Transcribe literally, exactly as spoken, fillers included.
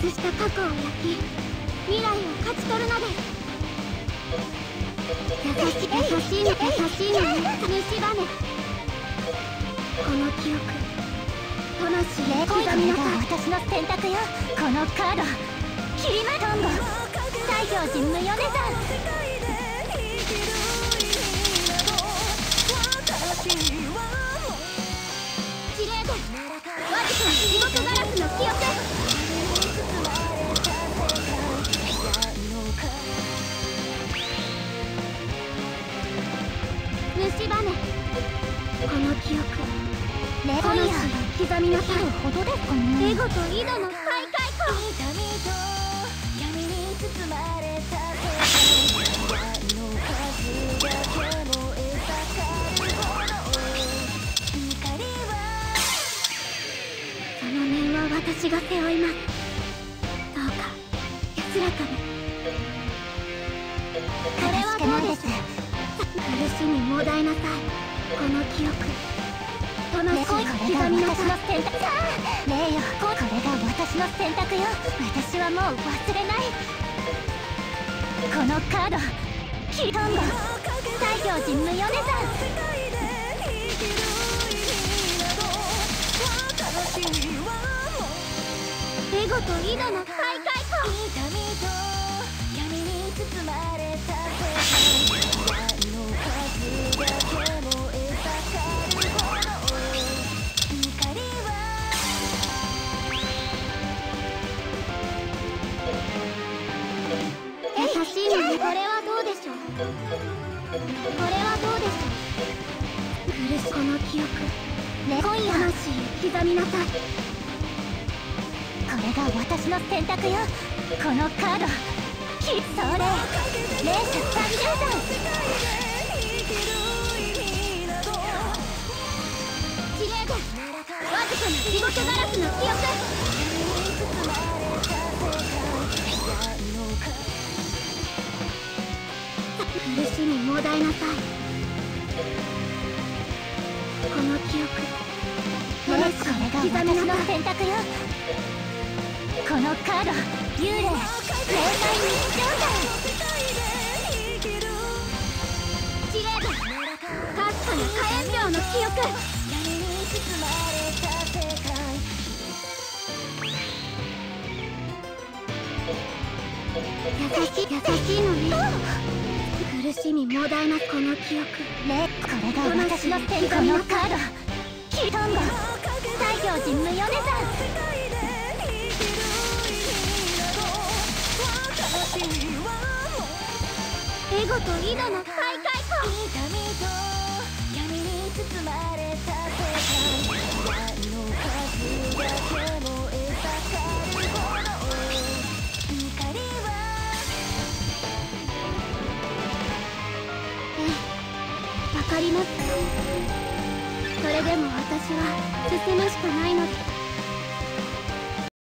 失した過去を焼き未来を勝ち取るのです。優しい優しいの優しいのね蝕ね。この記憶魂へ刻みなさい。 私の選択よ。このカードキリマトンボ西行寺無米山指令でわずかな地獄ガラスの記憶。蝕ねこの記憶魂へ刻みなさい。 ほどですかね。 エゴと井戸の再会か。その面は私が背負います。どうか安らかに。これはどうです。苦しみもだえなさい。この記憶魂へ刻みなさい。 名誉これが私の選択よ。私はもう忘れない。このカードキリトンボ西行寺無米山エゴと井戸の再会か。優しいのにこれはどうでしょう。これはどうでしょう。苦しこの記憶今夜魂へ刻みなさい。 これが私の選択よ。このカードキそれ霊種さんじゅうだん指令でわずかな地獄ガラスの記憶。苦しみもだえなさい。この記憶これが私の選択よ。このカード幽霊霊界日常だ。 指令でかすかな火炎病の記憶。優しい優しいのね。苦しみもだえなこの記憶ねこれが私の選択。このカードキリトンボ西行寺無米山エゴと井戸の再会か。わかります。それでも私は進むしかないのです。